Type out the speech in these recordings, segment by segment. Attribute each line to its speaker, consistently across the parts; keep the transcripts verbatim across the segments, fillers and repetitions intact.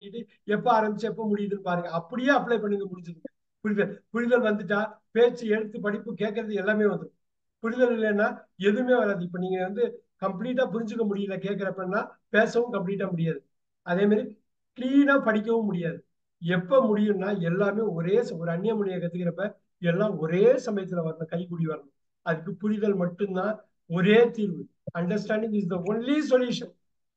Speaker 1: பண்ணிட்டு எப்ப ஆரம்பிச்சு எப்ப முடியுதுன்னு பாருங்க. அப்படியே அப்ளை பண்ணுங்க, முடிஞ்சிருங்க. புரிதல் புரிதல் வந்துட்டா பேச்சு எழுத்து படிப்பு கேட்கறது எல்லாமே வந்துடும். புரிதல் இல்லைன்னா எதுவுமே வராது. இப்ப நீங்க வந்து கம்ப்ளீட்டா புரிஞ்சுக்க முடியல கேட்கிறப்பன்னா பேசவும் கம்ப்ளீட்டா முடியாது. அதே மாதிரி கிளீனா படிக்கவும் முடியாது. எப்ப முடியும்னா எல்லாமே ஒரே ஒரு அந்நிய மொழியை கத்துக்கிறப்ப எல்லாம் ஒரே சமயத்துல வரணும், கைக்கூடி வரணும். அதுக்கு புரிதல் மட்டும்தான் ஒரே தீர்வு. Understanding is the only solution.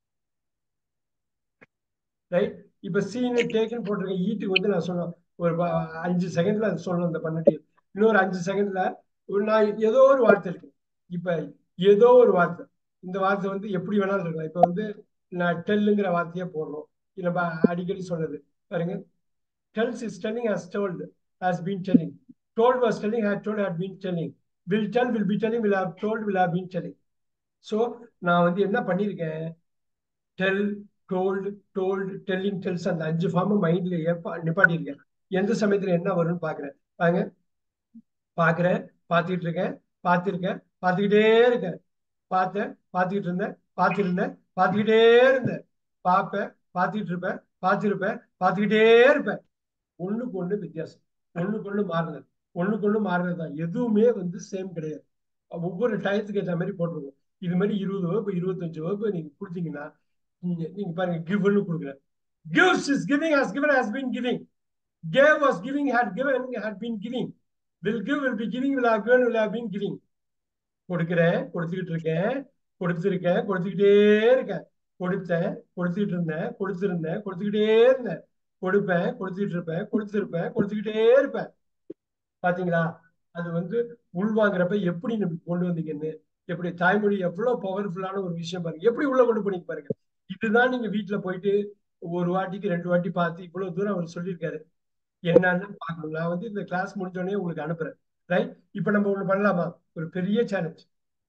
Speaker 1: Right? இப்ப சீனு டேக்குன்னு போட்டிருக்கேன். ஈட்டுக்கு வந்து நான் சொன்னேன் ஒரு அஞ்சு செகண்ட்ல அது சொல்லணும். இந்த பண்ணட்டு இன்னொரு அஞ்சு செகண்ட்ல நான் ஏதோ ஒரு வார்த்தை இருக்கு. இப்ப ஏதோ ஒரு வார்த்தை, இந்த வார்த்தை வந்து எப்படி வேணாலும் இருக்கலாம். இப்ப வந்து நான் டெல்லுங்கிற வார்த்தையே போடுறோம். நம்ம அடிக்கடி சொன்னது பாருங்க. tells is telling, has told, has been telling. Told was telling, had told, had been telling. Will tell, will be telling, will have told, will have been telling. So நான் வந்து என்ன பண்ணிருக்கேன், tell, told, told, telling, tells அந்த அஞ்சு form மைண்ட்ல நிப்பாட்டியிருக்கேன். எந்த சமயத்துல என்ன வரும்னு பாக்குறேன். பாருங்க, பாக்குறேன், பார்த்துக்கிட்டு இருக்கேன், பார்த்திருக்கேன், பார்த்துக்கிட்டே இருக்கேன், பார்த்தேன், பார்த்துக்கிட்டு இருந்தேன், பார்த்திருந்தேன், பார்த்துக்கிட்டே இருந்தேன், பார்ப்பேன், பார்த்துக்கிட்டு இருப்பேன், பார்த்திருப்பேன், பார்த்துக்கிட்டே இருப்பேன். ஒண்ணுக்கு ஒண்ணு வித்தியாசம், ஒண்ணுக்கு ஒண்ணு மாறுறது, ஒண்ணுக்கு ஒண்ணு மாறுறது தான். எதுவுமே வந்து சேம் கிடையாது. ஒவ்வொரு டயத்துக்கு ஏற்ற மாதிரி போட்டிருக்கோம். இது மாதிரி இருபது வகுப்பு இருபத்தஞ்சு வகுப்பு நீங்க கொடுத்தீங்கன்னா நீங்க நீங்க பாருங்க, கிவ்னு கொடுக்குறேன். gives is giving, has given, has been giving. gave was giving, had given, had been giving. will give, will be giving, will have given, will have been giving. கொடுக்கிறேன், கொடுத்துக்கிட்டு இருக்கேன், கொடுத்திருக்கேன், கொடுத்துக்கிட்டே இருக்கேன், கொடுத்தேன், கொடுத்துக்கிட்டு இருந்தேன், கொடுத்திருந்தேன், கொடுத்துக்கிட்டே இருந்தேன், கொடுப்பேன், கொடுத்துக்கிட்டு இருப்பேன், கொடுத்திருப்பேன், கொடுத்துக்கிட்டே இருப்பேன். பாத்தீங்களா? அது வந்து உள்வாங்கிறப்ப எப்படி நம்ம கொண்டு வந்தீங்கன்னு, எப்படி தாய்மொழி எவ்வளவு பவர்ஃபுல்லான ஒரு விஷயம் பாருங்க, எப்படி உள்ள கொண்டு போனீங்க பாருங்க. இதுதான் நீங்க வீட்டுல போயிட்டு ஒரு வாட்டிக்கு ரெண்டு வாட்டி பார்த்து இவ்வளவு தூரம் அவர் சொல்லியிருக்காரு என்னன்னு பார்க்கணும். நான் வந்து இந்த கிளாஸ் முடிஞ்சோடனே உங்களுக்கு அனுப்புறேன். ரைட்? இப்ப நம்ம ஒண்ணு பண்ணலாமா? ஒரு பெரிய சேலஞ்ச்.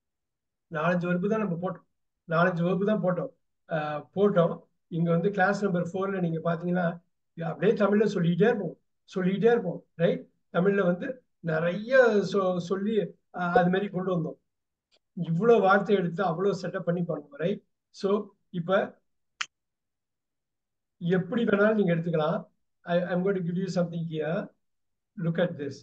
Speaker 1: நாலஞ்சு வகுப்பு தான் நம்ம போட்டோம், நாலஞ்சு வகுப்பு தான் போட்டோம் ஆஹ் போட்டோம். இங்க வந்து கிளாஸ் நம்பர் ஃபோர்ல நீங்க பாத்தீங்கன்னா அப்படியே தமிழ்ல சொல்லிக்கிட்டே இருப்போம், சொல்லிக்கிட்டே இருப்போம். ரைட்? தமிழ்ல வந்து நிறைய சொ சொல்லி ஆஹ் அது மாதிரி கொண்டு வந்தோம். இவ்வளவு வார்த்தை எடுத்து அவ்வளவு செட்டப் பண்ணி பண்ணுவோம். ரைட்? சோ இப்ப எப்படி வேணாலும் நீங்க எடுத்துக்கலாம். I am going to give you something here. Look at this.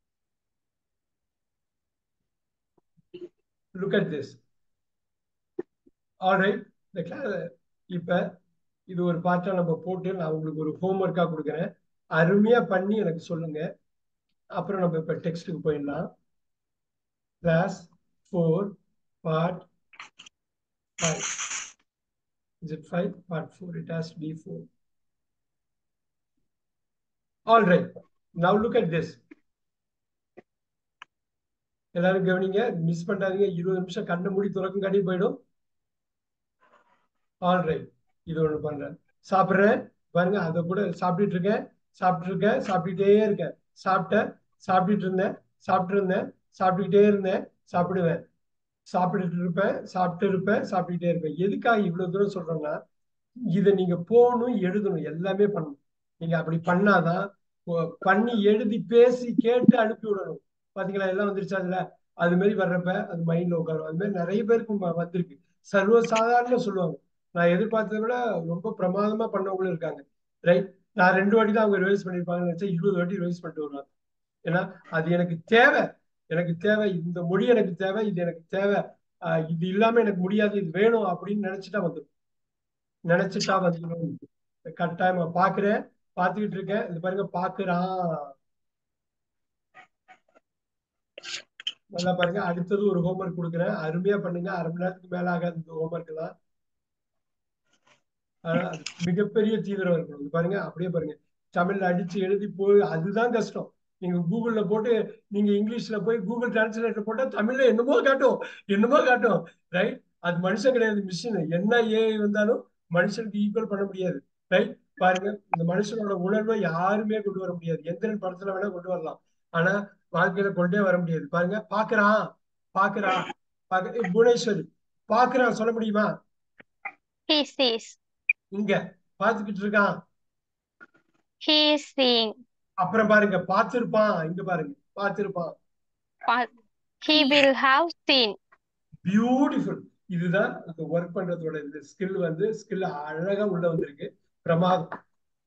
Speaker 1: Look at this. All right. The class. இப்ப இது ஒரு பார்ட்டா நம்ம போட்டு நான் உங்களுக்கு ஒரு ஹோம்ஒர்க்கா கொடுக்குறேன். அருமையா பண்ணி எனக்கு சொல்லுங்க. அப்புறம் நம்ம இப்ப டெக்ஸ்டுக்கு போயிடலாம். Class four part five. Is it five? Part four. It has to be four. All right. Now look at this. எல்லாரும் கவனிங்க, மிஸ் பண்ணாதீங்க. இருபது நிமிஷம் கண்ணை மூடி துறக்கும் காட்டி போயிடும். All right. இது ஒண்ணு பண்றேன். சாப்பிட்றேன் பாருங்க, அதை கூட சாப்பிட்டுட்டு இருக்கேன், சாப்பிட்டு இருக்கேன், சாப்பிட்டுட்டே இருக்கேன், சாப்பிட்டேன், சாப்பிட்டுட்டு இருந்தேன், சாப்பிட்டு இருந்தேன், சாப்பிட்டுக்கிட்டே இருந்தேன், சாப்பிடுவேன், சாப்பிட்டுட்டு இருப்பேன், சாப்பிட்டு இருப்பேன், சாப்பிட்டுக்கிட்டே இருப்பேன். எதுக்காக இவ்வளவு தூரம் சொல்றேன்னா, இதை நீங்க போகணும், எழுதணும், எல்லாமே பண்ணணும். நீங்க அப்படி பண்ணாதான் பண்ணி எழுதி பேசி கேட்டு அனுப்பி விடணும். பாத்தீங்களா? எல்லாம் வந்துருச்சு அதுல. அது மாதிரி வர்றப்ப அது மைண்ட்ல உட்காரும். அது மாதிரி நிறைய பேருக்கு வந்திருக்கு. சர்வசாதாரண சொல்லுவாங்க. நான் எதிர்பார்த்ததை விட ரொம்ப பிரமாதமா பண்ணவங்களும் இருக்காங்க. ரைட்? நான் ரெண்டு வாட்டி தான் அவங்க ரிவைஸ் பண்ணிருப்பாங்கன்னு நினைச்சா இருபது வாட்டி ரிவைஸ் பண்ணிட்டு வருவாங்க. ஏன்னா அது எனக்கு தேவை, எனக்கு தேவை, இந்த மொழி எனக்கு தேவை, இது எனக்கு தேவை, ஆஹ் இது இல்லாம எனக்கு முடியாது, இது வேணும் அப்படின்னு நினைச்சிட்டா வந்துடும். நினைச்சிட்டா வந்துடும். கட்டாயமா பாக்குறேன், பாத்துக்கிட்டு இருக்கேன். இது பாருங்க, பாக்குறான். நல்லா பாருங்க. அடுத்தது ஒரு ஹோம்ஒர்க் கொடுக்குறேன், அருமையா பண்ணுங்க. அரை மணி நேரத்துக்கு மேல ஆகாது இந்த ஹோம்ஒர்க் எல்லாம். மிகப்பெரிய தீவிரம் இருக்கணும். இது பாருங்க, அப்படியே பாருங்க, தமிழ்ல அடிச்சு எழுதி போய் அதுதான் கஷ்டம். நீங்க கூகுள்ல போட்டு நீங்க இங்கிலீஷ்ல போய் கூகுள் டிரான்ஸ்லேட்டர் போட்டா தமிழ்ல என்னமோ காட்டும், என்னமோ காட்டும். ரைட்? அது மனுஷன் கிடையாது, மிஷின். என்ன ஏஐ வந்தாலும் மனுஷனுக்கு ஈக்குவல் பண்ண முடியாது. ரைட்? பாருங்க, இந்த மனுஷனோட உணர்வை யாருமே கொண்டு வர முடியாது. எந்திரன் படத்துல வேணா கொண்டு வரலாம், ஆனா வாழ்க்கையில கொண்டே வர முடியாது. பாருங்க, பாக்குறான், பாக்குறான், பாக்க புவனேஸ்வரி பாக்குறான் சொல்ல முடியுமா?
Speaker 2: He sees.
Speaker 1: இங்க பாத்துக்கிட்டு இருக்கான்.
Speaker 2: He is seeing.
Speaker 1: அப்புறம் பாருங்க, பார்த்திருப்பான். இங்க பாருங்க, பார்த்திருப்பான்.
Speaker 2: He will have seen.
Speaker 1: Beautiful. இதுதான் அந்த ஒர்க் பண்றதோட இந்த ஸ்கில் வந்து ஸ்கில் அழகா உள்ள வந்திருக்கு. பிரமாதம்.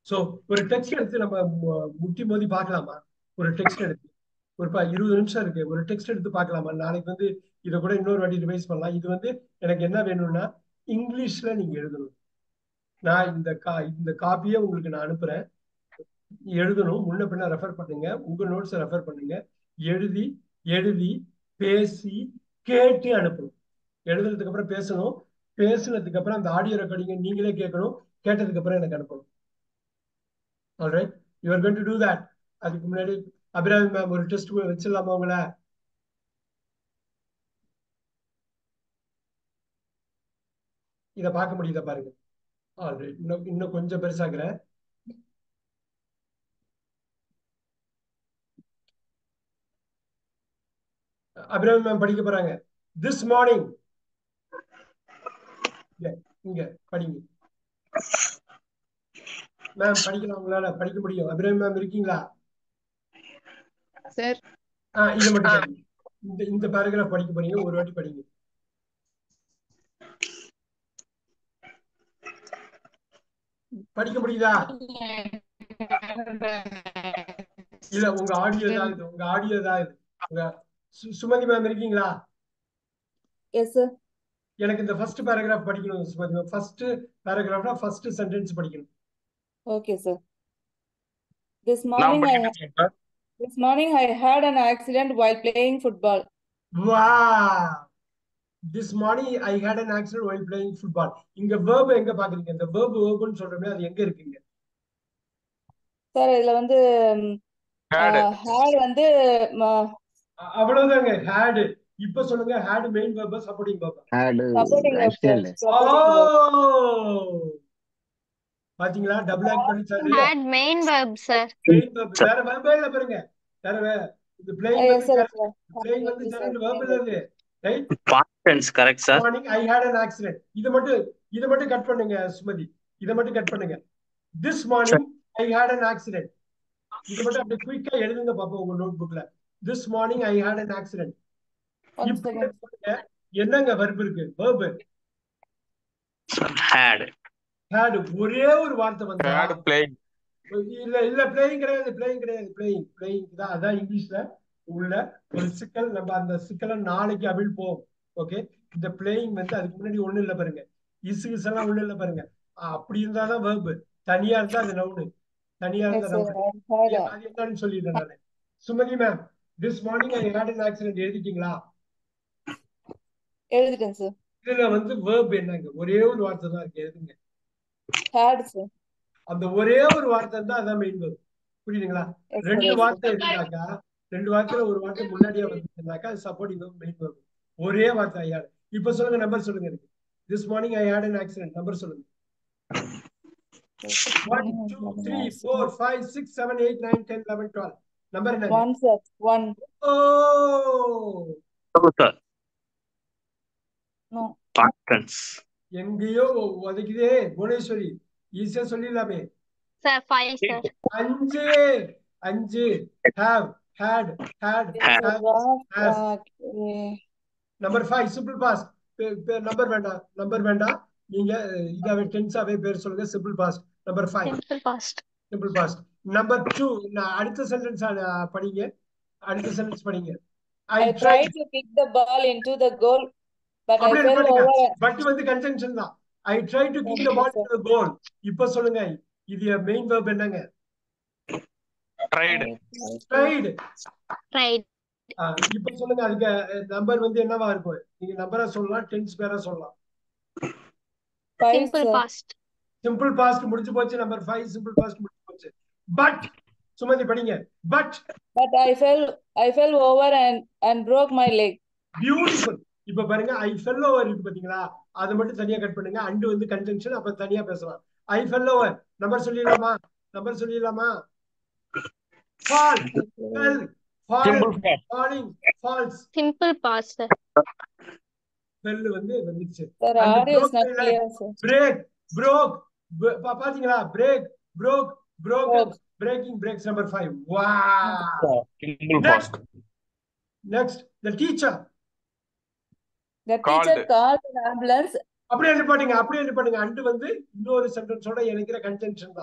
Speaker 1: சோ ஒரு டெக்ஸ்ட் எடுத்து நம்ம மு- முட்டி மோதி பார்க்கலாமா? ஒரு டெக்ஸ்ட் எடுத்து ஒரு ப- இருபது நிமிஷம் இருக்கு, ஒரு டெக்ஸ்ட் எடுத்து பார்க்கலாமா? நாளைக்கு வந்து இதை கூட இன்னொரு வாட்டி ரிவைஸ் பண்ணலாம். இது வந்து எனக்கு என்ன வேணும்னா இங்கிலீஷ்ல நீங்க எழுதணும். நான் இந்த கா இந்த காப்பியை உங்களுக்கு நான் அனுப்புறேன். எழுதணும், முன்ன பின்ன ரெஃபர் பண்ணுங்க, உங்க நோட்ஸை ரெஃபர் பண்ணுங்க, எழுதி எழுதி பேசி கேட்டு அனுப்பணும். எழுதுனதுக்கு அப்புறம் பேசணும், பேசுனதுக்கு அப்புறம் அந்த ஆடியோ ரெக்கார்டிங்க நீங்களே கேட்கணும், கேட்டதுக்கு அப்புறம் எனக்கு அனுப்பணும். Alright, you are going to do that. அதுக்கு முன்னாடி அபிராமி மேம் ஒரு டெஸ்ட் வச்சிடலாமா உங்களை? இதை பார்க்க முடியுதா பாருங்க. ஆல்ரைட், இன்னும் இன்னும் கொஞ்சம் பெருசாக்குறேன். அபிராமி மேம் படிக்க போறாங்க. திஸ் மார்னிங் இங்க படிங்க மேம். படிக்கலாம், உங்களால படிக்க முடியும். அபிராமி மேம் இருக்கீங்களா?
Speaker 3: சார்
Speaker 1: ஆ இதை மட்டும் படிங்க. இந்த இந்த பேராகிராஃப் படிக்க போறீங்க, ஒரு வாட்டி படிங்க. படிக்க முடியுதா? இல்ல உங்க ஆடியோ தான் இது, உங்க ஆடியோ தான் இது. உங்க சு- சுமதி மேம் இருக்கீங்களா?
Speaker 3: Yes sir.
Speaker 1: எனக்கு இந்த ஃபர்ஸ்ட் பேராகிராஃப் படிக்கணும் சுமதி மேம். ஃபர்ஸ்ட் பேராகிராஃப்னா ஃபர்ஸ்ட் சென்டென்ஸ் படிக்கணும்.
Speaker 3: Okay sir. This
Speaker 4: நான்
Speaker 3: morning I
Speaker 4: படிக்கட்டுமா sir?
Speaker 3: this morning I had an accident while playing football.
Speaker 1: வா, this morning I had an accident while playing football. இங்க verb எங்க பாக்குறீங்க? இந்த verb verb சொல்றோமே அது எங்க இருக்குங்க?
Speaker 3: சார் இதுல வந்து
Speaker 4: Had.
Speaker 3: had வந்து ம-
Speaker 1: அ- அவ்வளவுதாங்க. had. இப்ப சொல்லுங்க, had main verb supporting verb.
Speaker 5: had
Speaker 3: supporting verb sir.
Speaker 5: accident.
Speaker 3: Supporting verb.
Speaker 1: ஓ, பாத்தீங்களா? டபுள் ஆக்ட் பண்ணிச்சாரு.
Speaker 2: Had main verb, sir.
Speaker 1: Main verb வேற verb இல்ல பாருங்க. வேற வே- இந்த playing
Speaker 3: Yes
Speaker 1: வந்து
Speaker 3: sir.
Speaker 1: correct. playing வந்து correct verb இல்ல இது. Right?
Speaker 4: Past tense, correct, sir?
Speaker 1: Morning I had an accident. இத மட்டும் இத மட்டும் கட் பண்ணுங்க சுமதி. இத மட்டும் கட் பண்ணுங்க. This morning I had an accident. இத மட்டும் அப்படியே குயிக்கா எழுதுங்க பாப்போம் உங்க நோட் புக்ல. This morning I had an accident.
Speaker 3: One
Speaker 1: இப்போ
Speaker 3: second.
Speaker 1: சொல்லுங்க, என்னங்க verb இருக்கு? verb
Speaker 4: Had.
Speaker 1: had. ஒரே ஒரு வார்த்தை வந்தா
Speaker 4: Had playing.
Speaker 1: இல்ல இல்ல பிளேயிங் கிடையாது, பிளேயிங் கிடையாது, பிளேயிங் பிளேயிங் தான். அதான் இங்கிலீஷ்ல உள்ள ஒரு சிக்கல். நம்ம அந்த சிக்கலை நாளைக்கு அவிழ்ப்போம். ஓகே, இந்த பிளேயிங் வந்து அதுக்கு முன்னாடி ஒண்ணு இல்ல பாருங்க. இசுகிஸ் எல்லாம் ஒண்ணு இல்ல பாருங்க. அஹ் அப்படி இருந்தாதான் verb. தனியா இருந்தா அது நவுனு. தனியா
Speaker 3: Yes
Speaker 1: இருந்தா
Speaker 3: sir.
Speaker 1: நவுனு.
Speaker 3: I had a-
Speaker 1: அது என்னன்னு சொல்லிடுறேன் நானு. சுமதி மேம், this morning I had an accident எழுதிட்டீங்களா?
Speaker 3: எழுதிட்டேன் சார்.
Speaker 1: இதுல வந்து verb என்னங்க? ஒரே ஒரு வார்த்தை தான் இருக்கு, எழுதுங்க.
Speaker 3: had sir.
Speaker 1: அந்த ஒரே ஒரு வார்த்தை தான் அதான் மெயின் verb. புரியுதுங்களா?
Speaker 3: Yes sir.
Speaker 1: ரெண்டு
Speaker 3: Yes sir.
Speaker 1: வார்த்தை இருந்தாக்கா, ரெண்டு வார்த்தையில ஒரு வார்த்தை முன்னாடியே வந்துருந்தாக்கா சப்போர்ட்டிங் மெயின் verb. ஒரே வார்த்தை ஐ ஹேட். இப்ப சொல்லுங்க, நம்பர் சொல்லுங்க எனக்கு. This morning I had an accident. Number சொல்லுங்க. One two three four five six seven eight nine ten eleven twelve. Number என்னங்க?
Speaker 3: One sir. One.
Speaker 1: ஓ,
Speaker 4: No, sir.
Speaker 3: No.
Speaker 4: Past tense.
Speaker 1: எங்கேயோ உதைக்குதே புவனேஸ்வரி. ஈஸியா சொல்லிடலாமே.
Speaker 2: Sir, five, sir.
Speaker 1: அஞ்சு அஞ்சு. have had had
Speaker 4: Had.
Speaker 1: have
Speaker 3: Was,
Speaker 1: has.
Speaker 3: uh, okay.
Speaker 1: Number five simple past. Number வேண்டாம், number வேண்டாம். நீங்க இதாவே டென்ஸாவே பேர் சொல்லுங்க. Simple past. Number five
Speaker 2: Simple past.
Speaker 1: Simple past. Number two, அடுத்த சென்டென்ஸ் படிங்க. அடுத்த சென்டென்ஸ் படிங்க. I
Speaker 3: I
Speaker 1: try.
Speaker 3: tried to kick the ball into the goal, but I
Speaker 1: அப்படி
Speaker 3: fell
Speaker 1: பாருங்க,
Speaker 3: over.
Speaker 1: பட் வந்து கன்ஜங்ஷன் தான். I try to kick the
Speaker 3: Okay,
Speaker 1: ball
Speaker 3: sir.
Speaker 1: To the goal. இப்போ சொல்லுங்க, இது மெயின் verb என்னங்க?
Speaker 4: Tried.
Speaker 3: I tried to-
Speaker 1: tried.
Speaker 2: Right.
Speaker 1: இப்போ சொல்லுங்க, அதுக்கு நம்பர் வந்து என்னவா இருக்கும்? நீங்க நம்பரா சொல்லலாம், டென்ஸ் பேரா சொல்லலாம்.
Speaker 3: Five
Speaker 2: Simple
Speaker 3: sir.
Speaker 2: past.
Speaker 1: Simple past முடிஞ்சு போச்சு. நம்பர் ஃபைவ் சிம்பிள் பாஸ்ட் முடிஞ்சு போச்சு. பட் சுமதி படிங்க. But
Speaker 3: But I fell I fell over and and broke my leg.
Speaker 1: Beautiful. இப்ப பாருங்க, ஐ ஃபெல் ஓவர் இருக்கு பாத்தீங்களா? அதை மட்டும் தனியா கட் பண்ணுங்க. அண்டு வந்து கன்ஜங்ஷன், அப்ப தனியா பேசலாம். I fell over. நம்பர் சொல்லிடலாமா? நம்பர் சொல்லிடலாமா? Fall, fell, fall,
Speaker 4: Simple past.
Speaker 1: Falling, falls.
Speaker 2: Simple past, sir.
Speaker 1: Fell வந்து வந்துச்சு.
Speaker 3: Sir,
Speaker 1: And
Speaker 3: audio is
Speaker 1: broke
Speaker 3: not
Speaker 1: my leg.
Speaker 3: clear sir.
Speaker 1: Break, broke. ப- பா- பாத்தீங்களா? Break, broke, broken,
Speaker 3: Broke.
Speaker 1: breaking, breaks. Number five. Wow.
Speaker 4: Simple
Speaker 1: Next,
Speaker 4: past.
Speaker 1: next, the teacher.
Speaker 3: The
Speaker 4: Called.
Speaker 3: teacher called an ambulance.
Speaker 1: அப்படியே நிப்பாட்டுங்க, அப்படியே நிப்பாட்டுங்க. And வந்து இன்னொரு சென்டென்ஸோட இணைக்கிற கன்ஜங்ஷன் தான்.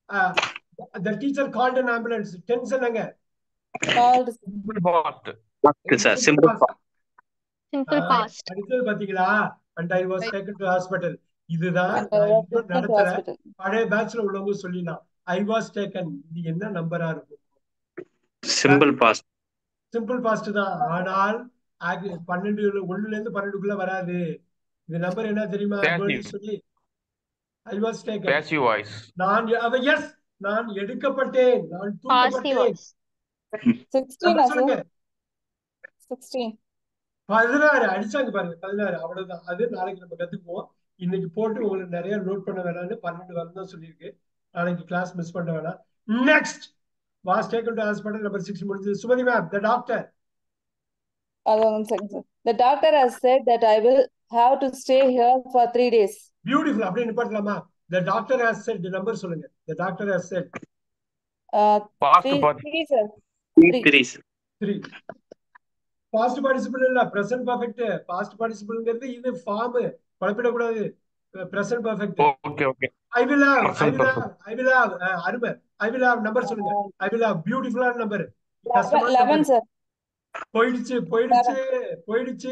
Speaker 1: the teacher called an ambulance. Tense என்னங்க?
Speaker 3: Called
Speaker 5: Simple past.
Speaker 4: Past, sir. Simple past.
Speaker 2: Simple past.
Speaker 1: அடுத்தது பாத்தீங்களா? And I was taken to hospital. இதுதான்
Speaker 3: and I
Speaker 1: நான்
Speaker 3: was
Speaker 1: இன்னும்
Speaker 3: taken to
Speaker 1: நடத்துற
Speaker 3: hospital.
Speaker 1: பழைய பேட்ச்ல உள்ளவங்க சொல்லிடலாம். I was taken. இது என்ன நம்பரா இருக்கும்?
Speaker 4: Simple past.
Speaker 1: சிம்பிள் பாஸ்ட் தான். ஆனால் பன்னெண்டு ஒண்ணுல இருந்து பன்னெண்டுக்குள்ள வராது. இந்த நம்பர் என்ன தெரியுமா?
Speaker 5: Passive.
Speaker 1: சொல்லி I was taken.
Speaker 5: Passive voice.
Speaker 1: நான் அவ எஸ் நான் எடுக்கப்பட்டேன், நான்
Speaker 2: Passive
Speaker 1: தூக்கப்பட்டேன்.
Speaker 2: voice.
Speaker 3: sixteen,
Speaker 1: நம்பர்
Speaker 3: sir.
Speaker 1: சொல்லுங்க.
Speaker 3: sixteen.
Speaker 1: பதினாறு அடிச்சாங்க பாருங்க, பதினாறு. அவ்வளவுதான். அது நாளைக்கு நம்ம கத்துக்குவோம். இன்னைக்கு போட்டு உங்களுக்கு நிறைய நோட் பண்ண வேணாம்னு பன்னெண்டு வரணும் தான் சொல்லியிருக்கு. நாளைக்கு கிளாஸ் மிஸ் பண்ண வேணாம். Next was taken to hospital, number six முடிஞ்சது. Sumathi ma'am, the doctor.
Speaker 3: Uh, one second, sir. The doctor has said that I will have to stay here for three days.
Speaker 1: Beautiful. அப்படியே நிப்பாட்டலாமா? The doctor has said, the number சொல்லுங்க. The doctor has said
Speaker 3: Uh,
Speaker 5: Past
Speaker 3: three,
Speaker 5: participle.
Speaker 3: three, sir.
Speaker 4: Three. Three.
Speaker 1: three. Past participle இல்ல, present perfect. Past participle-ங்கிறது இது form, குழப்பிடக்கூடாது. Present perfect.
Speaker 5: Okay, okay.
Speaker 1: I will have, I
Speaker 5: Present
Speaker 1: will
Speaker 5: perfect.
Speaker 1: have, I will have. அஹ், அருமை. I will have number சொல்லுங்க. I will have. Beautiful number.
Speaker 3: Eleven,
Speaker 1: கஷ்டமான
Speaker 3: eleven,
Speaker 1: number.
Speaker 3: sir.
Speaker 1: போயிடுச்சு போயிடுச்சு போயிடுச்சு.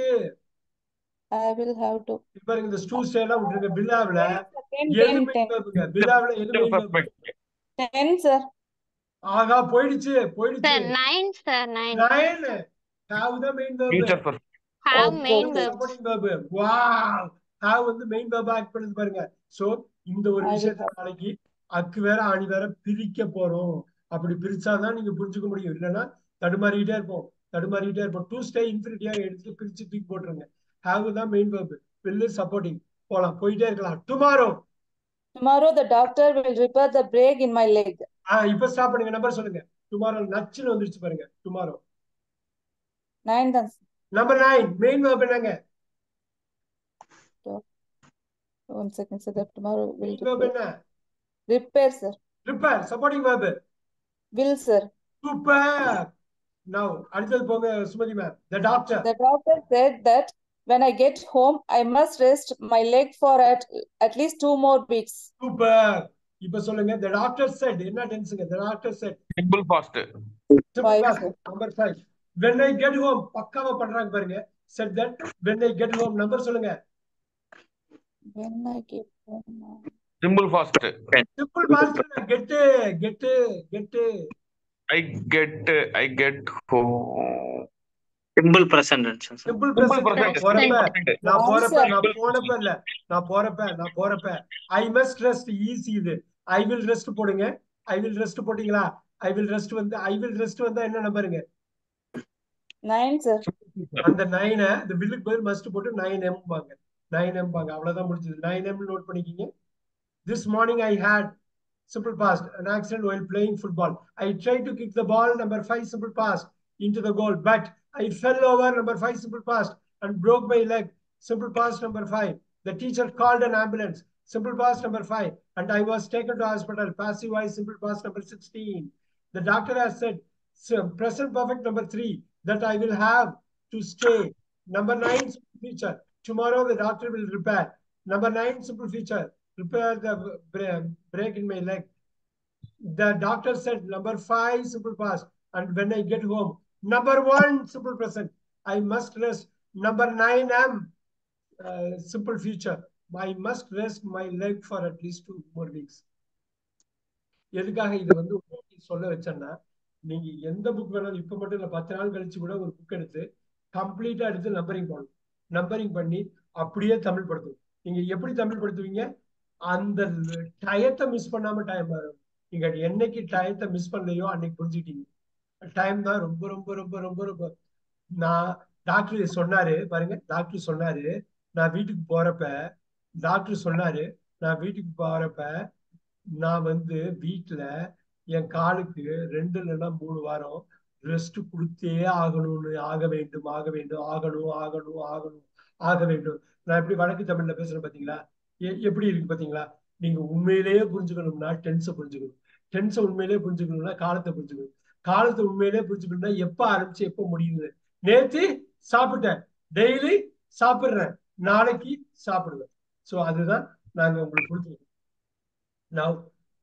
Speaker 3: I will have to.
Speaker 1: இப்ப பாருங்க, இந்த ஸ்டூ ஸ்டேலாம் விட்டுருங்க. பில்லாவில
Speaker 3: ten,
Speaker 1: எது
Speaker 3: ten,
Speaker 1: மெயின்
Speaker 3: ten.
Speaker 1: வேர்புங்க? பில்லாவில எது main verb?
Speaker 5: Perfect.
Speaker 3: ten, sir.
Speaker 1: ஆகா, போயிடுச்சு போயிடுச்சு.
Speaker 2: Sir, nine, sir, nine.
Speaker 1: Nine. have the main verb.
Speaker 5: Future perfect.
Speaker 2: Have
Speaker 3: Okay,
Speaker 2: main
Speaker 3: okay.
Speaker 2: verbs.
Speaker 1: supporting verb. wow, have வந்து மெயின் verb ஆக்ட் பண்ணுது பாருங்க. So இந்த ஒரு
Speaker 3: I will
Speaker 1: விஷயத்தை
Speaker 3: have.
Speaker 1: நாளைக்கு அக்கு வேற ஆணி வேற பிரிக்க போறோம். அப்படி பிரிச்சாதான் நீங்க புரிஞ்சுக்க முடியும். இல்லைன்னா தடுமாறிக்கிட்டே இருப்போம் தடுமாறிக்கிட்டே இருப்போம். டூ ஸ்டே இன்ஃபினிட்டியா எடுத்து பிரிச்சு தூக்கி போட்டுருங்க. have தான் மெயின் verb, will சப்போர்ட்டிங். போலாம், போயிட்டே இருக்கலாம். Tomorrow.
Speaker 3: Tomorrow the doctor will repair the break in my leg.
Speaker 1: ஆஹ் இப்ப ஸ்டாப் பண்ணுங்க. நம்பர் சொல்லுங்க. டுமாரோ நச்சுன்னு வந்துருச்சு பாருங்க. Tomorrow
Speaker 3: Nine, then.
Speaker 1: Number nine. Main verb என்னங்க?
Speaker 3: One second, sir. That tomorrow will
Speaker 1: main verb
Speaker 3: repair.
Speaker 1: என்ன?
Speaker 3: Repair, sir.
Speaker 1: Repair. Supporting verb.
Speaker 3: Will, sir.
Speaker 1: Super. now அடுத்தது போங்க சுமதி ma'am. the doctor.
Speaker 3: The doctor said that when I get home, I must rest my leg for at, at least two more weeks.
Speaker 1: சூப்பர். இப்ப சொல்லுங்க. the doctor said என்ன டென்ஸ்ங்க? the doctor said
Speaker 5: Simple past.
Speaker 1: simple
Speaker 3: Five,
Speaker 1: past.
Speaker 3: sir.
Speaker 1: number five. when I get home பக்காவா பண்றாங்க பாருங்க. said that when I get home number சொல்லுங்க.
Speaker 3: When I get home.
Speaker 5: Simple past.
Speaker 1: simple past. get get get
Speaker 5: I get, I get home.
Speaker 4: Simple present tense, sir.
Speaker 1: simple
Speaker 5: Simple
Speaker 1: present.
Speaker 5: present.
Speaker 1: நான் போறப்ப
Speaker 5: Present.
Speaker 1: நான் போறப்ப
Speaker 3: Answer.
Speaker 1: நான் போனப்ப இல்ல நான் போறப்ப நான் போறப்ப I must rest ஈஸி இது. I will rest போடுங்க. I will rest போட்டீங்களா? I will rest வந்து I will rest வந்தா என்ன நம்பருங்க?
Speaker 3: Nine, sir.
Speaker 1: அந்த நைனை இந்த வில்லுக்கு பதில் மஸ்ட் போட்டு நைன் எம் பாங்க. நைன் எம் பாங்க. அவ்வளவுதான் முடிஞ்சது. நைன் எம் நோட் பண்ணிக்கிங்க. This morning I had simple past an accident while playing football. I tried to kick the ball, number five, simple past, into the goal, but I fell over, number five, simple past, and broke my leg, simple past, number five. The teacher called an ambulance, simple past, number five, and I was taken to hospital, passive voice, simple past, number sixteen. The doctor has said, so present perfect, number three, that I will have to stay. Number nine, simple feature. Tomorrow the doctor will repair. Number nine, simple feature. Repair the break in my leg. The doctor said number five, simple past. And when I get home, number one, simple present. I must rest. Number nine, am uh, simple future. I must rest my leg for at least two more weeks. எதுக்காக இதை வந்து சொல்ல வச்சேன்னா, நீங்க எந்த book வேணாலும் இப்ப மட்டும் இல்ல, பத்து நாள் கழிச்சு கூட ஒரு புக் எடுத்து கம்ப்ளீட்டா எடுத்து நம்பரிங் பண்ணணும். நம்பரிங் பண்ணி அப்படியே தமிழ் படுத்தும். நீங்க எப்படி தமிழ் படுத்துவீங்க? அந்த டயத்தை மிஸ் பண்ணாம டைம் வரும். நீங்க என்னைக்கு டயத்தை மிஸ் பண்ணலையோ அன்னைக்கு புரிஞ்சுக்கிட்டீங்க. டைம் தான் ரொம்ப ரொம்ப ரொம்ப ரொம்ப ரொம்ப. நான் டாக்டர் சொன்னாரு பாருங்க. டாக்டர் சொன்னாரு நான் வீட்டுக்கு போறப்ப டாக்டர் சொன்னாரு நான் வீட்டுக்கு போறப்ப நான் வந்து வீட்டுல என் காலுக்கு ரெண்டு இல்லைன்னா மூணு வாரம் ரெஸ்ட் கொடுத்தே ஆகணும்னு ஆக வேண்டும் ஆக வேண்டும் ஆகணும் ஆகணும் ஆகணும் ஆக வேண்டும். நான் எப்படி வடக்கு தமிழ்ல பேசுறேன் பாத்தீங்களா? எப்படி இருக்கு பாத்தீங்களா? நீங்க உண்மையிலேயே புரிஞ்சுக்கணும்னா டென்ஸை புரிஞ்சுக்கணும். டென்ஸை உண்மையிலேயே புரிஞ்சுக்கணும்னா காலத்தை புரிஞ்சுக்கணும். காலத்தை உண்மையிலேயே புரிஞ்சுக்கணும்னா எப்ப ஆரம்பிச்சு எப்ப முடியுது. நேத்து சாப்பிட்டேன், டெய்லி சாப்பிடுறேன், நாளைக்கு சாப்பிடுவேன். சோ அதுதான் நாங்க உங்களுக்கு புரிஞ்சுக்கணும். Now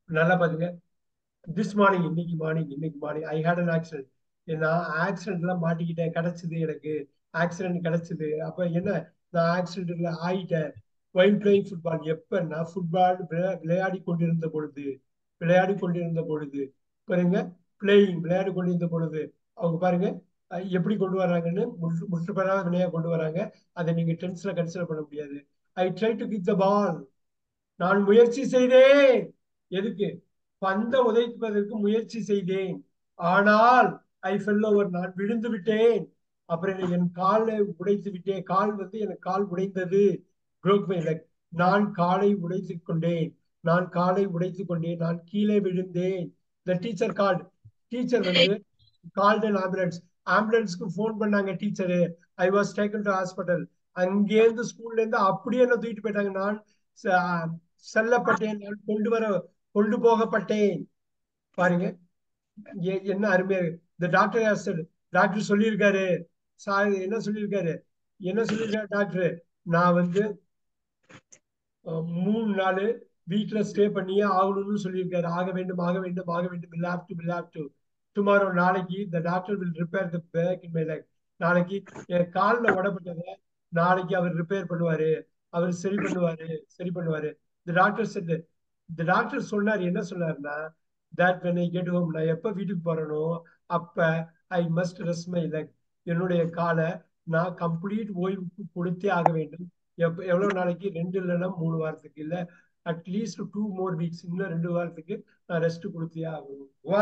Speaker 1: நல்லா பாத்துங்க. திஸ் மார்னிங், இன்னைக்கு மார்னிங், இன்னைக்கு morning I had an accident. நான் ஆக்சிடென்ட்ல மாட்டிக்கிட்டேன், கிடைச்சது எனக்கு ஆக்சிடென்ட் கிடைச்சது. அப்ப என்ன, நான் ஆக்சிடென்ட்ல ஆயிட்டேன். வைல் பிளேயிங் ஃபுட்பால், எப்ப நான் ஃபுட்பால் விளையாடி கொண்டிருந்த பொழுது, விளையாடி கொண்டிருந்த பொழுது பாருங்க, பிளேயிங் விளையாடி கொண்டிருந்த பொழுது. அவங்க பாருங்க அஹ் எப்படி கொண்டு வராங்கன்னு, முற்று முற்றுப்பெறாத வினையா கொண்டு வராங்க. அதை நீங்க டென்ஸ்ல கன்சிடர் பண்ண முடியாது. I try to kick the ball, நான் முயற்சி செய்தேன். எதுக்கு? பந்தை உதைப்பதற்கு முயற்சி செய்தேன். ஆனால் ஐ ஃபெல் ஓவர், நான் விழுந்து விட்டேன். அப்புறம் என் காலை உடைத்து விட்டேன். கால் வந்து எனக்கு கால் உடைந்தது. broke my leg. நான் காலை உடைத்துக் கொண்டேன். நான் காலை உடைத்துக் கொண்டேன். நான் கீழே விழுந்தேன். the teacher called. டீச்சர் வந்து called an ambulance. ஆம்புலன்ஸ்க்கு ஃபோன் பண்ணாங்க teacher. I was taken to hospital. அங்கேருந்து ஸ்கூல்ல இருந்து அப்படியே என்ன தூக்கிட்டு போயிட்டாங்க. நான் ச- செல்லப்பட்டேன், நான் கொண்டு வர கொண்டு போகப்பட்டேன். பாருங்க எ- என்ன அருமையா இருக்கு. இந்த டாக்டர் said, டாக்டர் சொல்லியிருக்காரு. சார் என்ன சொல்லியிருக்காரு, என்ன சொல்லியிருக்காரு டாக்டர், நான் வந்து அஹ், மூணு நாள் வீட்டுல ஸ்டே பண்ணியே ஆகணும்னு சொல்லியிருக்காரு. ஆக வேண்டும், ஆக வேண்டும், ஆக வேண்டும். will have to, will have to. Tomorrow, நாளைக்கு the doctor will repair the back in my leg. நாளைக்கு என் காலில் உடப்பட்டதை நாளைக்கு அவர் ரிப்பேர் பண்ணுவாரு, அவர் சரி பண்ணுவாரு, சரி பண்ணுவாரு. the doctor said, the doctor சொன்னார். என்ன சொன்னாருன்னா, that when I get home, நான் எப்ப வீட்டுக்கு போறேனோ அப்ப I must rest my leg, என்னுடைய காலை நான் கம்ப்ளீட் ஓய்வுக்கு கொடுத்தே ஆக வேண்டும். எப்ப எவ்வளவு நாளைக்கு? ரெண்டு இல்லைன்னா மூணு வாரத்துக்கு, இல்ல அட்லீஸ்ட் டூ மோர் வீக்ஸ், இன்னும் ரெண்டு வாரத்துக்கு நான் ரெஸ்ட் கொடுத்தே ஆகணும். வா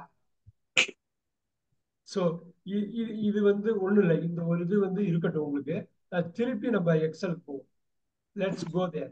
Speaker 1: சோ இது வந்து ஒண்ணு இல்லை. இந்த ஒரு இது வந்து இருக்கட்டும் உங்களுக்கு. நான் திருப்பி நம்ம எக்ஸல் போவோம். லெட்ஸ் கோ தேர்.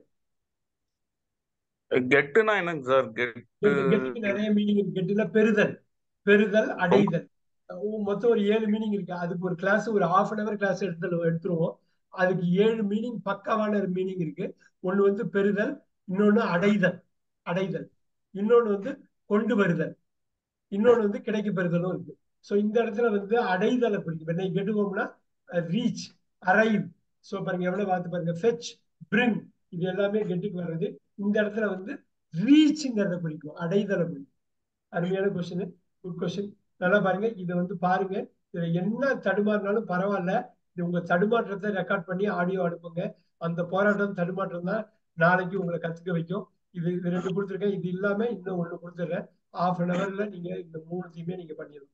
Speaker 5: கெட்டுனா என்னங்க சார்? கெட்
Speaker 1: கெட்டுக்கு நிறைய மீனிங் இருக்கு. கெட்டுல பெறுதல், பெறுதல், அடைதல். உ- மொத்தம் ஒரு ஏழு மீனிங் இருக்கு. அதுக்கு ஒரு கிளாஸ், ஒரு ஹாஃப் அன் அவர் கிளாஸ் எடுத்து எடுத்துருவோம். அதுக்கு ஏழு மீனிங், பக்காவான மீனிங் இருக்கு. ஒண்ணு வந்து பெறுதல், இன்னொன்னு அடைதல், அடைதல், இன்னொன்னு வந்து கொண்டு வருதல், இன்னொன்னு வந்து கிடைக்க பெறுதலும் இருக்கு. சோ இந்த இடத்துல வந்து அடைதலை குறிக்கும். என்னை கெட்டுவோம்னா ரீச், அரைவ். சோ பாருங்க எவ்வளவு பார்த்து பாருங்க, ஃபெச், பிரிங், இது எல்லாமே கெட்டுக்கு வர்றது. இந்த இடத்துல வந்து ரீச்ங்கிறத குறிக்கும், அடைதலை குறிக்கும். அருமையான கொஸ்டின், குட் கொஸ்டின். நல்லா பாருங்க, இதை வந்து பாருங்க. இதுல என்ன தடுமாறினாலும் பரவாயில்ல, இது உங்க தடுமாற்றத்தை ரெக்கார்ட் பண்ணி ஆடியோ அனுப்புங்க. அந்த போராட்டம், தடுமாற்றம் தான் நாளைக்கு உங்களை கத்துக்க வைக்கும். இது இது ரெண்டு கொடுத்துருக்கேன். இது இல்லாம இன்னும் ஒண்ணு கொடுத்துடுறேன். ஹாஃப் அன் அவர்ல நீங்க இந்த மூணுத்தையுமே நீங்க பண்ணிடணும்.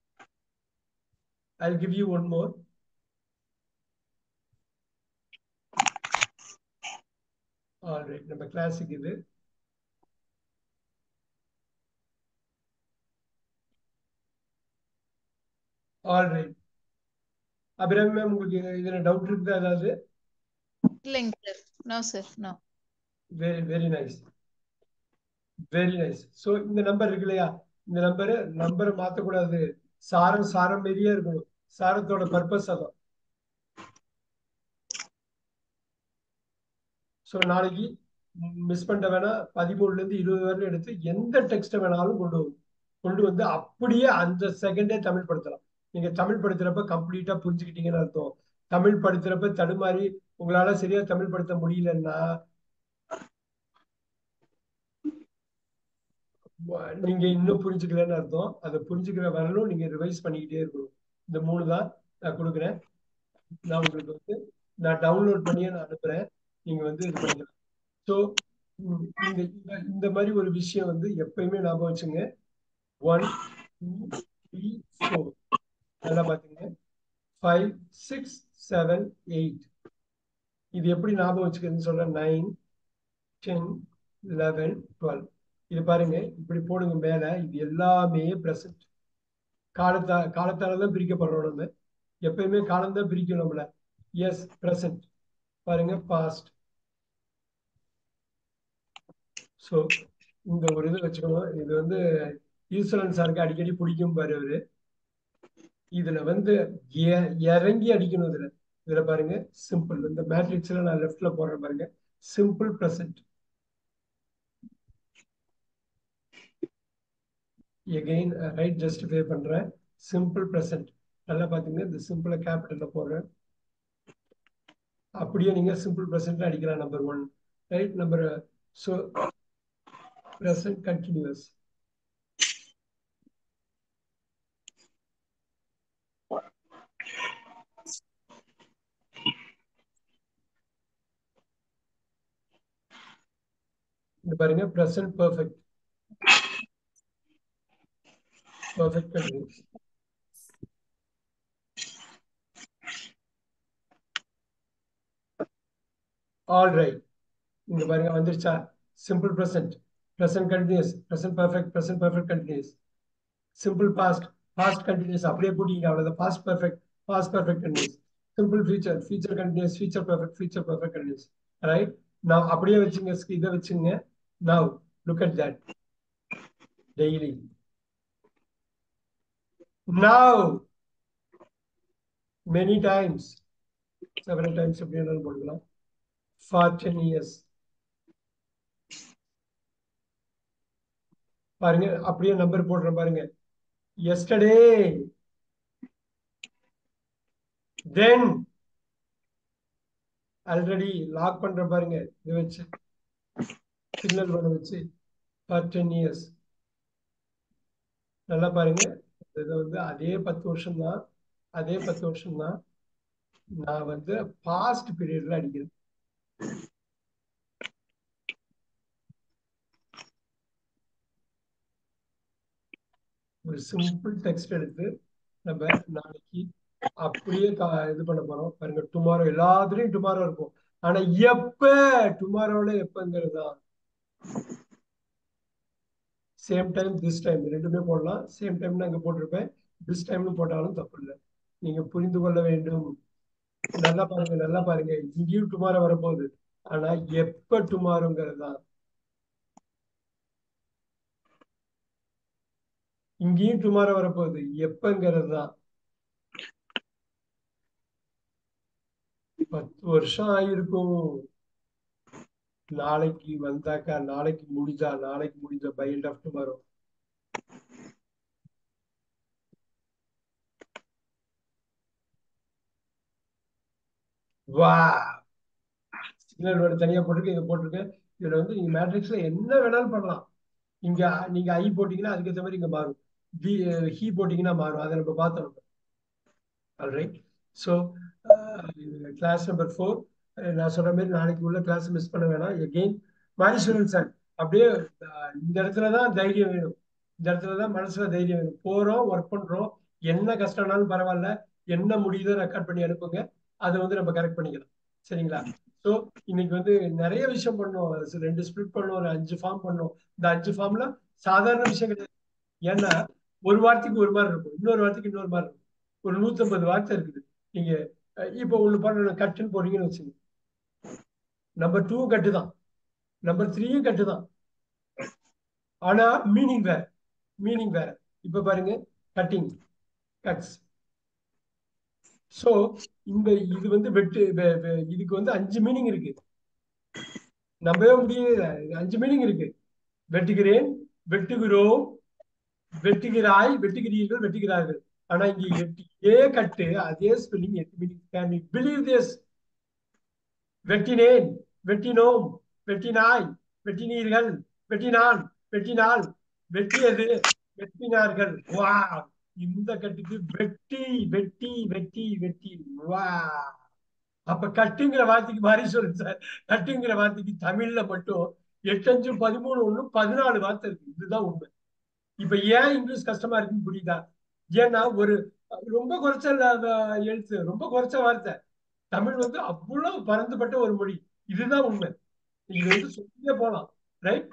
Speaker 1: I'll give you one more. All right, நம்ம கிளாஸுக்கு இது. All right. அபிராமி மேம், உங்களுக்கு இதுல டவுட் இருக்குதா ஏதாவது?
Speaker 6: இல்லைங்க sir. No sir, no.
Speaker 1: Very very nice, very nice. So இந்த நம்பர் இருக்கு இல்லையா, இந்த நம்பர் நம்பரை மாத்தக்கூடாது. சாரம் சாரம் மாரியே இருக்கணும். சாரத்தோட பர்பஸ் அதான். சோ நாளைக்கு மிஸ் பண்ண வேணா, பதிமூணுல இருந்து இருபது வரையிலும் எடுத்து எந்த டெக்ஸ்ட வேணாலும் கொண்டு வரும், கொண்டு வந்து அப்படியே அந்த செகண்டே தமிழ் படுத்தலாம். நீங்க தமிழ் படுத்துறப்ப கம்ப்ளீட்டா புரிஞ்சுக்கிட்டீங்கன்னு அர்த்தம். தமிழ் படுத்துறப்ப தடுமாறி உங்களால சரியா தமிழ் படுத்த முடியலன்னா நீங்க இன்னும் புரிஞ்சுக்கலன்னு அர்த்தம். அதை புரிஞ்சுக்கிற வரலும் நீங்க ரிவைஸ் பண்ணிக்கிட்டே இருக்கணும். இந்த மூணு தான் நான் கொடுக்குறேன். நான் உங்களுக்கு வந்து நான் டவுன்லோட் பண்ணியே நான் அனுப்புறேன். நீங்க வந்து இது பண்ணிக்கலாம். ஸோ இந்த இந்த- இந்த மாதிரி ஒரு விஷயம் வந்து எப்பயுமே ஞாபகம் வச்சுங்க. ஒன், டூ, த்ரீ, ஃபோர், நல்லா பாத்துங்க. Five, six, seven, eight. இது எப்படி ஞாபகம் வச்சுக்கிறதுன்னு சொல்றேன். Nine, ten, eleven, twelve. இது பாருங்க, இப்படி போடுங்க மேல. இது எல்லாமே பிரசன்ட். காலத்தா காலத்தால தான் பிரிக்கப்படுறோம் நம்ம. எப்பயுமே காலம் தான் பிரிக்கும் நம்மள. Yes, present. பாருங்க, பாஸ்ட். ஸோ இந்த ஒரு இது வச்சுக்கணும். இது வந்து ஈஸ்வரன் சாருக்கு அடிக்கடி பிடிக்கும் பாரு அவரு. இதுல வந்து எ- இறங்கி அடிக்கணும். இதுல இதுல பாருங்க, சிம்பிள். இந்த மேட்ரிக்ஸ்ல நான் லெஃப்ட்ல போடுறேன் பாருங்க, simple present. Again right justify பண்றேன், சிம்பிள் பிரசன்ட். நல்லா பாத்தீங்க, இந்த சிம்பிளை கேபிட்டல்ல போடுறேன். அப்படியே நீங்க சிம்பிள் பிரசன்ட் அடிக்கலாம். Number one, right. Number so present continuous. இங்க பாருங்க present perfect. Perfect continuous. All right. இங்க பாருங்க வந்துருச்சா? Simple present, present continuous, present perfect, present perfect continuous. Simple past, past continuous. அப்படியே போட்டீங்க அவ்வளவுதான். Past perfect, past perfect continuous. Simple future, future continuous, future perfect, future perfect continuous. Right? Now அப்படியே வச்சுங்க, இதை வச்சுங்க. Now look at that. Daily. Now many times, several times எப்படி வேணாலும் போடலாம். For ten years. பாருங்க அப்படியே நம்பர் போடுறேன் பாருங்க. Yesterday, then, already லாக் பண்ற பாருங்க. இதை வச்சு சிக்னல் பண்ண வச்சு for ten years. நல்லா பாருங்க. இது வந்து அதே பத்து வருஷம் தான், அதே பத்து வருஷம் தான். நான் வந்து பாஸ்ட் பீரியட்ல அடிக்கிறேன். ஒரு சிம்பிள் டெக்ஸ்ட் எடுத்து நம்ம நாளைக்கு அப்படியே இது பண்ண போறோம். பாருங்க டுமாரோ, எல்லாத்துலயும் டுமாரோ இருக்கும். ஆனா எப்ப டுமாரோல எப்பங்கிறது தான். சேம் டைம் திஸ் டைம் ரெண்டுமே போடலாம். சேம் டைம் அங்க போட்டிருப்பேன், திஸ் டைம்னு போட்டாலும் தப்பு இல்லை. நீங்க புரிந்து கொள்ள வேண்டும். நல்லா பாருங்க, நல்லா பாருங்க. இங்கேயும் டுமாரோ வரப்போகுது. ஆனா எப்ப டுமாரோங்கிறது தான். இங்கேயும் டுமாரோ வரப்போகுது, எப்பங்கிறது தான். பத்து வருஷம் ஆயிருக்கும். நாளைக்கு வந்தாக்கா, நாளைக்கு முடிஞ்சா, நாளைக்கு முடிஞ்சா பை எண்ட் ஆஃப் டுமாரோ. வா சிக்னல் வேர்டு தனியா போட்டிருக்கேன், இதை போட்டிருக்கேன். இதுல வந்து நீங்க மேட்ரிக்ஸ்ல என்ன வேணாலும் பண்ணலாம். இங்க நீங்க ஐ போட்டீங்கன்னா அதுக்கேற்ற மாதிரி இங்க மாறும். வி ஹீ போட்டீங்கன்னா மாறும். அதை நம்ம பார்த்தோம். Alright. So class number four நான் சொல்ற மாதிரி நாளைக்கு உள்ள கிளாஸ் மிஸ் பண்ண வேணாம். எகெயின் மாரீஸ்வரன் சார், அப்படியே இந்த இடத்துலதான் தைரியம் வேணும். இந்த இடத்துலதான் மனசுல தைரியம் வேணும். போறோம், ஒர்க் பண்றோம், என்ன கஷ்டம்னாலும் பரவாயில்ல, என்ன முடியுதோ ரெக்கார்ட் பண்ணி அனுப்புங்க. அதை வந்து நம்ம கரெக்ட் பண்ணிக்கலாம். சரிங்களா? ஸோ இன்னைக்கு வந்து நிறைய விஷயம் பண்ணோம். ரெண்டு ஸ்பிளிட் பண்ணோம், ஒரு அஞ்சு ஃபார்ம் பண்ணோம். இந்த அஞ்சு ஃபார்ம்ல சாதாரண விஷயம் கிடையாது. ஏன்னா ஒரு வார்த்தைக்கு ஒரு மாதிரி இருக்கும், இன்னொரு வார்த்தைக்கு இன்னொரு மாதிரி இருக்கும். ஒரு நூத்தி ஐம்பது வார்த்தை இருக்குது. நீங்க இப்போ ஒண்ணு பண்ண கட்டுன்னு போறீங்கன்னு வச்சுங்க, நம்பர் டூ கட்டு தான், நம்பர் த்ரீயும் கட்டு தான். ஆனா மீனிங் வேற, மீனிங் வேற. இப்ப பாருங்க, கட்டிங், கட்ஸ். சோ இந்த இது வந்து வெட்டு, இதுக்கு வந்து அஞ்சு மீனிங் இருக்கு. நம்பவே முடியல, அஞ்சு மீனிங் இருக்கு. வெட்டுகிறேன், வெட்டுகிறோம், வெட்டுகிறாய், வெட்டுகிறீர்கள், வெட்டுகிறார்கள். ஆனா இங்க எட்டு ஏ கட்டு, அதே ஸ்பெல்லிங், எட்டு meaning. Can you believe this? வெட்டினேன், வெட்டினோம், வெட்டினாய், வெட்டினீர்கள், வெட்டினான், வெட்டினாள், வெட்டியது, வெட்டினார்கள். வா இந்த கட்டுக்கு வெட்டி, வெட்டி, வெட்டி, வெட்டி. வா அப்ப கட்டுங்கிற வார்த்தைக்கு மாதிரி சொல்லுங்க சார். கட்டுங்கிற வார்த்தைக்கு தமிழ்ல மட்டும் எட்டு அஞ்சு பதிமூணு ஒண்ணு பதினாலு வார்த்தை இருக்கு. இதுதான் உண்மை. இப்ப ஏன் இங்கிலீஷ் கஷ்டமா இருக்குன்னு புரியுதா? ஏன்னா ஒரு ரொம்ப குறைச்ச எழுத்து, ரொம்ப குறைச்ச வார்த்தை. தமிழ் வந்து அவ்வளவு பரந்துபட்ட ஒரு மொழி. இதுதான் உண்மை. இது வந்து சொல்லியே போலாம். ரைட்?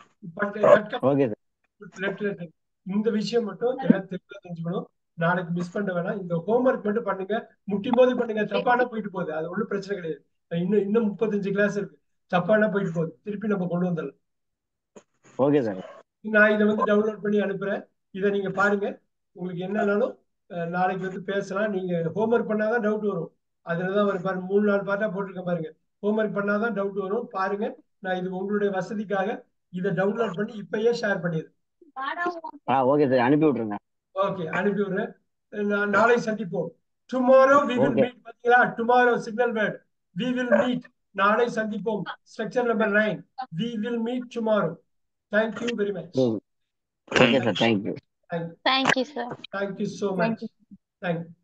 Speaker 1: இந்த விஷயம் மட்டும் எல்லாம் தெளிவா தெரிஞ்சுக்கணும். நாளைக்கு மிஸ் பண்ண வேணாம். இந்த ஹோம்ஒர்க் மட்டும் பண்ணுங்க, முட்டி போது பண்ணுங்க. தப்பானா போயிட்டு போகுது, அது ஒண்ணும் பிரச்சனை கிடையாது. இன்னும் இன்னும் முப்பத்தஞ்சு கிளாஸ் இருக்கு. தப்பானா போயிட்டு போகுது, திருப்பி நம்ம கொண்டு வந்துடலாம்.
Speaker 7: Okay sir.
Speaker 1: நான் இதை வந்து டவுன்லோட் பண்ணி அனுப்புறேன். இதை நீங்க பாருங்க. உங்களுக்கு என்னன்னாலும் நாளைக்கு வந்து பேசலாம். நீங்க ஹோம்ஒர்க் பண்ணாதான் டவுட் வரும். அதுலதான் ஒரு பாருங்க, மூணு நாலு பார்ட்டா போட்டிருக்கேன் பாருங்க. ஹோம்ஒர்க் பண்ணாதான் டவுட் வரும். பாருங்க, நான் இது உங்களுடைய வசதிக்காக இதை டவுன்லோட் பண்ணி இப்பயே ஷேர் பண்ணிடுறேன்.
Speaker 7: ஓகே சார், அனுப்பி விட்டுருங்க.
Speaker 1: ஓகே, அனுப்பி விடுறேன். நாளை சந்திப்போம். Tomorrow we will meet. பாத்தீங்களா? Tomorrow signal word, we will meet. நாளை சந்திப்போம். Structure number nine, we will meet tomorrow. Thank you very much.
Speaker 7: Okay sir thank you
Speaker 1: Thank,
Speaker 2: Thank you, sir.
Speaker 1: thank you so
Speaker 3: Thank
Speaker 1: much.
Speaker 3: you.
Speaker 1: Thank you.